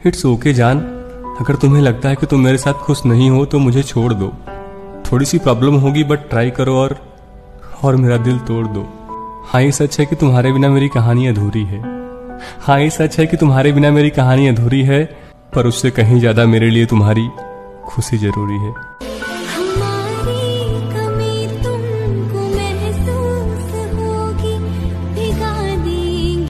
It's okay जान, अगर तुम्हें लगता है कि तुम मेरे साथ खुश नहीं हो तो मुझे छोड़ दो। थोड़ी सी प्रॉब्लम होगी बट ट्राई करो और मेरा दिल तोड़ दो। हाँ ये सच है कि तुम्हारे बिना मेरी कहानी अधूरी है। हाँ ये सच है कि तुम्हारे बिना मेरी कहानी अधूरी है, पर उससे कहीं ज्यादा मेरे लिए तुम्हारी खुशी जरूरी है।